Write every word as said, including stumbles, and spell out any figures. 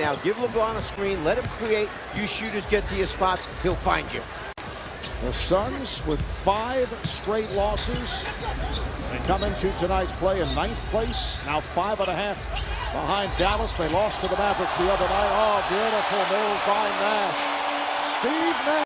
now. Give LeBron a screen. Let him create. You shooters get to your spots. He'll find you. The Suns with five straight losses. They come into tonight's play in ninth place. Now five and a half behind Dallas. They lost to the Mavericks the other night. Oh, beautiful move by Nash. Steve Nash.